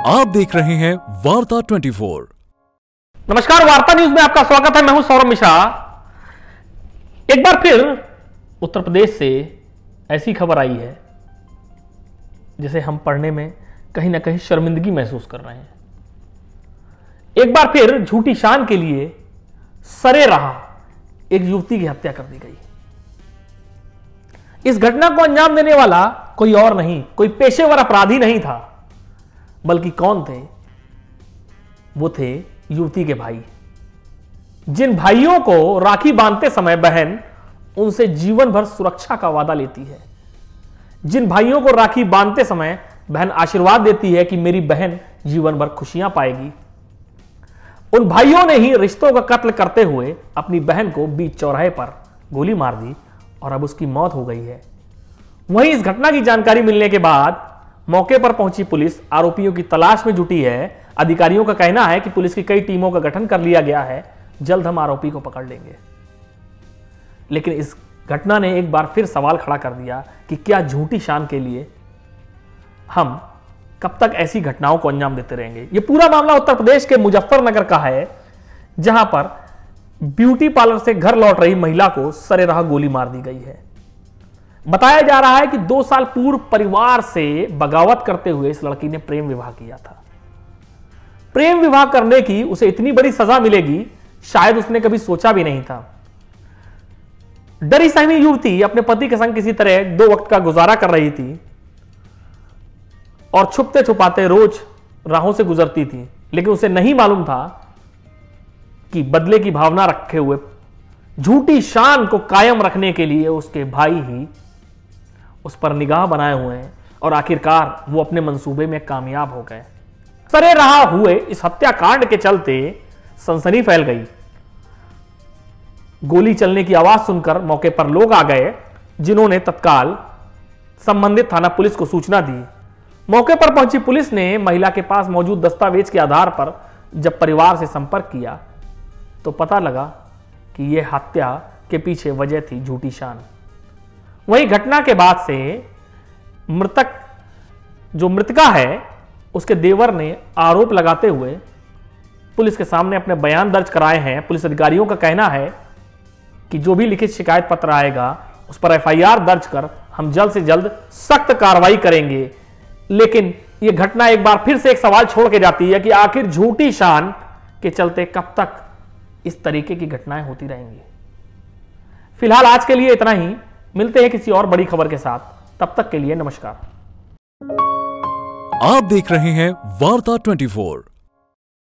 आप देख रहे हैं वार्ता 24। नमस्कार, वार्ता न्यूज में आपका स्वागत है। मैं हूं सौरभ मिश्रा। एक बार फिर उत्तर प्रदेश से ऐसी खबर आई है जिसे हम पढ़ने में कहीं ना कहीं शर्मिंदगी महसूस कर रहे हैं। एक बार फिर झूठी शान के लिए सरे रहा एक युवती की हत्या कर दी गई। इस घटना को अंजाम देने वाला कोई और नहीं, कोई पेशेवर अपराधी नहीं था, बल्कि कौन थे? वो थे युवती के भाई। जिन भाइयों को राखी बांधते समय बहन उनसे जीवन भर सुरक्षा का वादा लेती है, जिन भाइयों को राखी बांधते समय बहन आशीर्वाद देती है कि मेरी बहन जीवन भर खुशियां पाएगी, उन भाइयों ने ही रिश्तों का कत्ल करते हुए अपनी बहन को बीच चौराहे पर गोली मार दी और अब उसकी मौत हो गई है। वहीं इस घटना की जानकारी मिलने के बाद मौके पर पहुंची पुलिस आरोपियों की तलाश में जुटी है। अधिकारियों का कहना है कि पुलिस की कई टीमों का गठन कर लिया गया है, जल्द हम आरोपी को पकड़ लेंगे। लेकिन इस घटना ने एक बार फिर सवाल खड़ा कर दिया कि क्या झूठी शान के लिए हम कब तक ऐसी घटनाओं को अंजाम देते रहेंगे। यह पूरा मामला उत्तर प्रदेश के मुजफ्फरनगर का है, जहां पर ब्यूटी पार्लर से घर लौट रही महिला को सरेराह गोली मार दी गई है। बताया जा रहा है कि 2 साल पूर्व परिवार से बगावत करते हुए इस लड़की ने प्रेम विवाह किया था। प्रेम विवाह करने की उसे इतनी बड़ी सजा मिलेगी, शायद उसने कभी सोचा भी नहीं था। डरी सहमी युवती अपने पति के संग किसी तरह 2 वक्त का गुजारा कर रही थी और छुपते छुपाते रोज राहों से गुजरती थी, लेकिन उसे नहीं मालूम था कि बदले की भावना रखे हुए झूठी शान को कायम रखने के लिए उसके भाई ही उस पर निगाह बनाए हुए हैं और आखिरकार वो अपने मंसूबे में कामयाब हो गए। सरे रहा हुए इस हत्याकांड के चलते सनसनी फैल गई। गोली चलने की आवाज सुनकर मौके पर लोग आ गए, जिन्होंने तत्काल संबंधित थाना पुलिस को सूचना दी। मौके पर पहुंची पुलिस ने महिला के पास मौजूद दस्तावेज के आधार पर जब परिवार से संपर्क किया तो पता लगा कि यह हत्या के पीछे वजह थी झूठी शान। वही घटना के बाद से मृतका है, उसके देवर ने आरोप लगाते हुए पुलिस के सामने अपने बयान दर्ज कराए हैं। पुलिस अधिकारियों का कहना है कि जो भी लिखित शिकायत पत्र आएगा उस पर एफआईआर दर्ज कर हम जल्द से जल्द सख्त कार्रवाई करेंगे। लेकिन यह घटना एक बार फिर से एक सवाल छोड़ के जाती है कि आखिर झूठी शान के चलते कब तक इस तरीके की घटनाएं होती रहेंगी। फिलहाल आज के लिए इतना ही, मिलते हैं किसी और बड़ी खबर के साथ। तब तक के लिए नमस्कार। आप देख रहे हैं वार्ता 24।